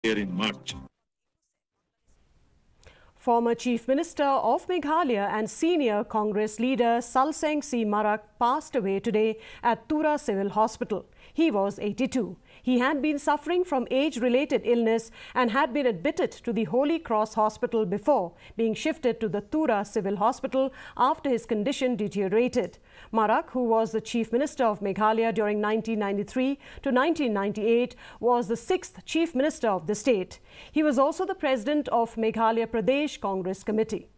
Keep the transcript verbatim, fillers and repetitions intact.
here in March. Former Chief Minister of Meghalaya and senior Congress leader Salseng Marak passed away today at Tura Civil Hospital. He was eighty-two. He had been suffering from age-related illness and had been admitted to the Holy Cross Hospital before being shifted to the Tura Civil Hospital after his condition deteriorated. Marak, who was the Chief Minister of Meghalaya during nineteen ninety-three to nineteen ninety-eight, was the sixth Chief Minister of the state. He was also the President of Meghalaya Pradesh Congress Committee.